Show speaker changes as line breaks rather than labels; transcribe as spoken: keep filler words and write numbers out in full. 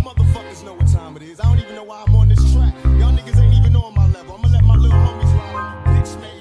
motherfuckers know what time it is. I don't even know why I'm on this track. Y'all niggas ain't even on my level. I'ma let my little homies ride on my bitch, man.